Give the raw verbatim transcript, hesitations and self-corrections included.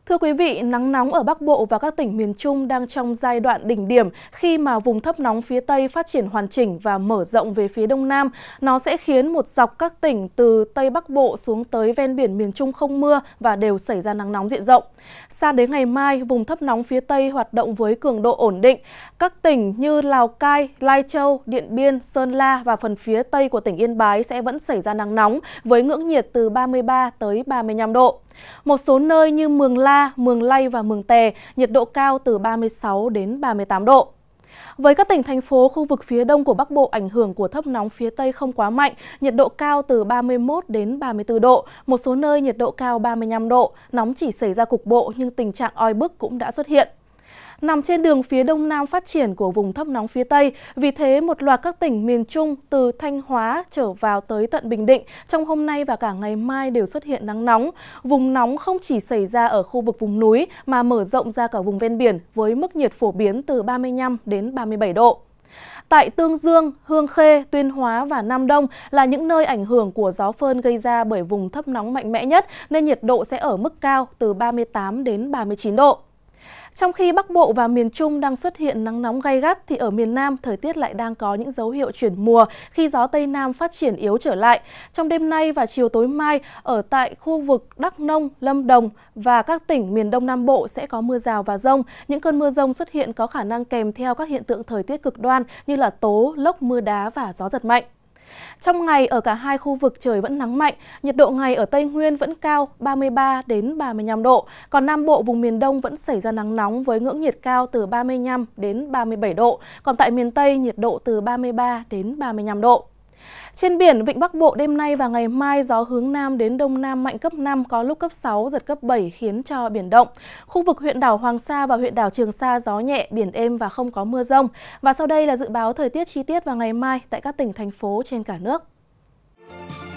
Thưa quý vị, nắng nóng ở Bắc Bộ và các tỉnh miền Trung đang trong giai đoạn đỉnh điểm khi mà vùng thấp nóng phía Tây phát triển hoàn chỉnh và mở rộng về phía Đông Nam. Nó sẽ khiến một dọc các tỉnh từ Tây Bắc Bộ xuống tới ven biển miền Trung không mưa và đều xảy ra nắng nóng diện rộng. Sang đến ngày mai, vùng thấp nóng phía Tây hoạt động với cường độ ổn định. Các tỉnh như Lào Cai, Lai Châu, Điện Biên, Sơn La và phần phía Tây của tỉnh Yên Bái sẽ vẫn xảy ra nắng nóng với ngưỡng nhiệt từ ba mươi ba tới ba mươi lăm độ. Một số nơi như Mường La, Mường Lây và Mường Tè, nhiệt độ cao từ ba mươi sáu đến ba mươi tám độ. Với các tỉnh, thành phố khu vực phía đông của Bắc Bộ, ảnh hưởng của thấp nóng phía Tây không quá mạnh, nhiệt độ cao từ ba mươi mốt đến ba mươi tư độ, một số nơi nhiệt độ cao ba mươi lăm độ, nóng chỉ xảy ra cục bộ nhưng tình trạng oi bức cũng đã xuất hiện. Nằm trên đường phía đông nam phát triển của vùng thấp nóng phía Tây, vì thế một loạt các tỉnh miền Trung từ Thanh Hóa trở vào tới tận Bình Định trong hôm nay và cả ngày mai đều xuất hiện nắng nóng. Vùng nóng không chỉ xảy ra ở khu vực vùng núi mà mở rộng ra cả vùng ven biển với mức nhiệt phổ biến từ ba mươi lăm đến ba mươi bảy độ. Tại Tương Dương, Hương Khê, Tuyên Hóa và Nam Đông là những nơi ảnh hưởng của gió phơn gây ra bởi vùng thấp nóng mạnh mẽ nhất nên nhiệt độ sẽ ở mức cao từ ba mươi tám đến ba mươi chín độ. Trong khi Bắc Bộ và miền Trung đang xuất hiện nắng nóng gay gắt thì ở miền Nam thời tiết lại đang có những dấu hiệu chuyển mùa khi gió Tây Nam phát triển yếu trở lại. Trong đêm nay và chiều tối mai ở tại khu vực Đắk Nông, Lâm Đồng và các tỉnh miền Đông Nam Bộ sẽ có mưa rào và dông. Những cơn mưa dông xuất hiện có khả năng kèm theo các hiện tượng thời tiết cực đoan như là tố, lốc, mưa đá và gió giật mạnh. Trong ngày ở cả hai khu vực trời vẫn nắng mạnh, nhiệt độ ngày ở Tây Nguyên vẫn cao ba mươi ba đến ba mươi lăm độ, còn Nam Bộ vùng miền Đông vẫn xảy ra nắng nóng với ngưỡng nhiệt cao từ ba mươi lăm đến ba mươi bảy độ, còn tại miền Tây nhiệt độ từ ba mươi ba đến ba mươi lăm độ. Trên biển, vịnh Bắc Bộ đêm nay và ngày mai gió hướng Nam đến Đông Nam mạnh cấp năm, có lúc cấp sáu, giật cấp bảy khiến cho biển động. Khu vực huyện đảo Hoàng Sa và huyện đảo Trường Sa gió nhẹ, biển êm và không có mưa rông. Và sau đây là dự báo thời tiết chi tiết vào ngày mai tại các tỉnh, thành phố trên cả nước.